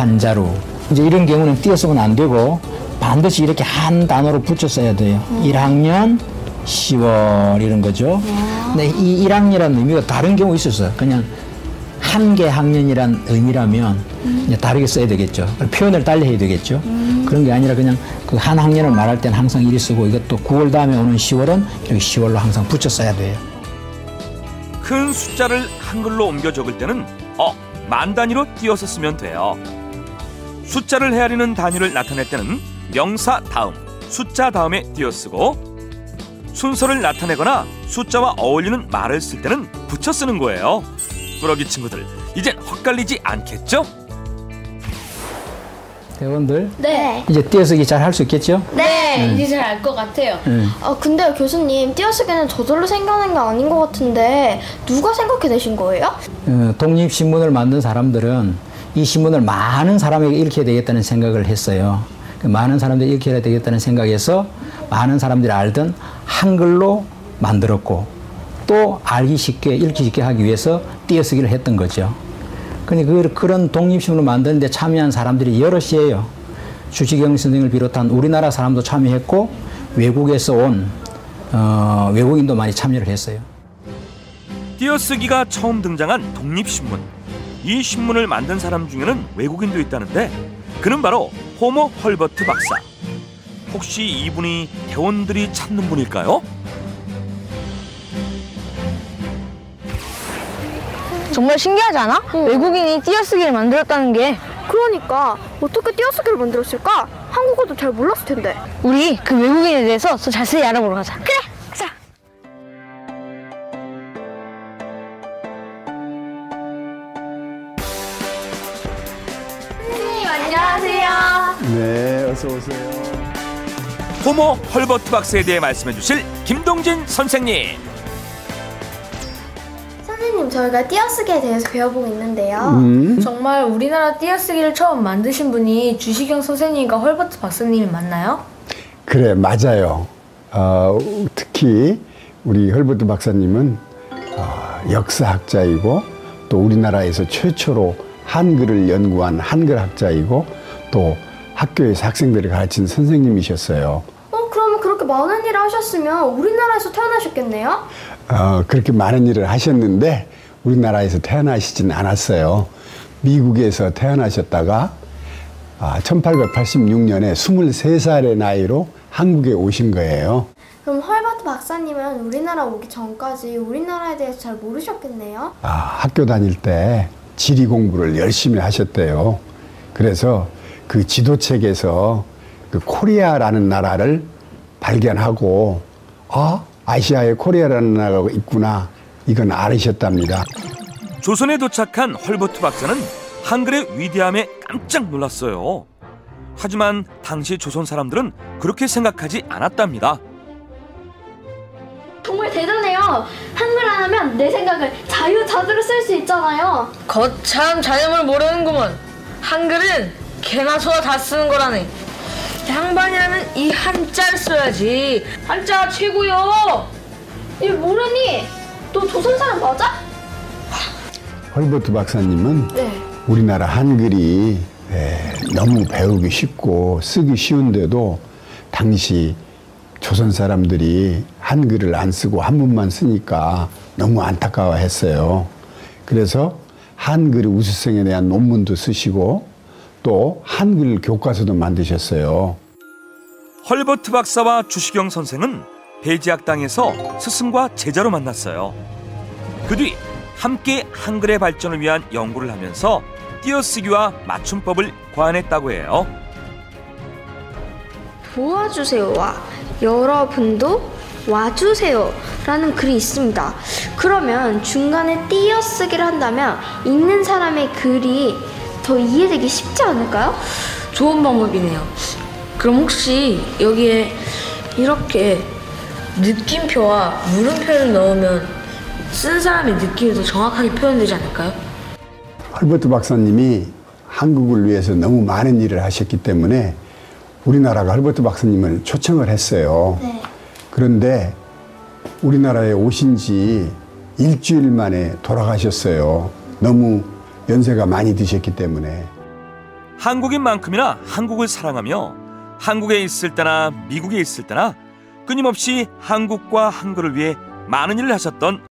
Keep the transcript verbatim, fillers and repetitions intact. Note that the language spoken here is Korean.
한자로. 이제 이런 경우는 띄어쓰면 안 되고 반드시 이렇게 한 단어로 붙여 써야 돼요. 음. 일 학년 시월 이런 거죠. 야. 근데 이 일 학년이라는 의미가 다른 경우 있었어요. 그냥 한 개 학년이란 의미라면 음. 이제 다르게 써야 되겠죠. 표현을 달리 해야 되겠죠. 음. 그런 게 아니라 그냥 그 한 학년을 말할 때는 항상 일이 쓰고 이것도 구월 다음에 오는 시월은 이렇게 시월로 항상 붙여 써야 돼요. 큰 숫자를 한글로 옮겨 적을 때는 어, 만 단위로 띄어서 쓰면 돼요. 숫자를 헤아리는 단위를 나타낼 때는 명사 다음, 숫자 다음에 띄어쓰고 순서를 나타내거나 숫자와 어울리는 말을 쓸 때는 붙여 쓰는 거예요. 꾸러기 친구들, 이젠 헛갈리지 않겠죠? 대원들 네. 이제 띄어쓰기 잘 할 수 있겠죠? 네, 네. 이제 잘 알 것 같아요. 네. 아 근데 교수님 띄어쓰기는 저절로 생겨난 게 아닌 것 같은데 누가 생각해내신 거예요? 어, 독립신문을 만든 사람들은 이 신문을 많은 사람에게 읽혀야 되겠다는 생각을 했어요. 그 많은 사람들이 읽혀야 되겠다는 생각에서 많은 사람들이 알던 한글로 만들었고 또 알기 쉽게 읽기 쉽게 하기 위해서 띄어쓰기를 했던 거죠. 근데 그, 그런 독립신문을 만드는데 참여한 사람들이 여럿이에요. 주시경 선생을 비롯한 우리나라 사람도 참여했고 외국에서 온 어, 외국인도 많이 참여를 했어요. 띄어쓰기가 처음 등장한 독립신문. 이 신문을 만든 사람 중에는 외국인도 있다는데 그는 바로 호모 헐버트 박사. 혹시 이분이 대원들이 찾는 분일까요? 정말 신기하지 않아? 응. 외국인이 띄어쓰기를 만들었다는 게. 그러니까 어떻게 띄어쓰기를 만들었을까? 한국어도 잘 몰랐을 텐데. 우리 그 외국인에 대해서 더 자세히 알아보러 가자. 그래! 가자! 선생님 안녕하세요. 네, 어서 오세요. 호모 헐버트 박사에 대해 말씀해 주실 김동진 선생님. 선생님 저희가 띄어쓰기에 대해서 배워보고 있는데요. 음? 정말 우리나라 띄어쓰기를 처음 만드신 분이 주시경 선생님과 헐버트 박사님이 맞나요? 그래, 맞아요. 어, 특히 우리 헐버트 박사님은 어, 역사학자이고 또 우리나라에서 최초로 한글을 연구한 한글학자이고 또 학교에서 학생들을 가르친 선생님이셨어요. 어, 그러면 그렇게 많은 일을 하셨으면 우리나라에서 태어나셨겠네요? 어, 그렇게 많은 일을 하셨는데 우리나라에서 태어나시진 않았어요. 미국에서 태어나셨다가 아, 천팔백팔십육 년에 스물세 살의 나이로 한국에 오신 거예요. 그럼 헐버트 박사님은 우리나라 오기 전까지 우리나라에 대해서 잘 모르셨겠네요? 아, 학교 다닐 때 지리 공부를 열심히 하셨대요. 그래서 그 지도책에서 그 코리아라는 나라를 발견하고 아, 아시아에 코리아라는 나라가 있구나 이건 알으셨답니다. 조선에 도착한 헐버트 박사는 한글의 위대함에 깜짝 놀랐어요. 하지만 당시 조선 사람들은 그렇게 생각하지 않았답니다. 정말 대단해요. 한글 안 하면 내 생각을 자유자재로 쓸 수 있잖아요. 거참 자염을 모르는구먼. 한글은 개나 소나 다 쓰는 거라네. 양반이라면 이 한자를 써야지. 한자 최고요. 일 모르니? 너 조선 사람 맞아? 헐버트 박사님은 네. 우리나라 한글이 에, 너무 배우기 쉽고 쓰기 쉬운데도 당시 조선 사람들이 한글을 안 쓰고 한문만 쓰니까 너무 안타까워했어요. 그래서 한글 우수성에 대한 논문도 쓰시고 또 한글 교과서도 만드셨어요. 헐버트 박사와 주시경 선생은 배지학당에서 스승과 제자로 만났어요. 그 뒤 함께 한글의 발전을 위한 연구를 하면서 띄어쓰기와 맞춤법을 고안했다고 해요. 도와주세요와 여러분도 와주세요 라는 글이 있습니다. 그러면 중간에 띄어쓰기를 한다면 읽는 사람의 글이 더 이해되기 쉽지 않을까요? 좋은 방법이네요. 그럼 혹시 여기에 이렇게 느낌표와 물음표를 넣으면 쓴 사람의 느낌이 더 정확하게 표현되지 않을까요? 헐버트 박사님이 한국을 위해서 너무 많은 일을 하셨기 때문에 우리나라가 헐버트 박사님을 초청을 했어요. 네. 그런데 우리나라에 오신 지 일주일 만에 돌아가셨어요. 너무 연세가 많이 드셨기 때문에. 한국인만큼이나 한국을 사랑하며 한국에 있을 때나 미국에 있을 때나 끊임없이 한국과 한글을 위해 많은 일을 하셨던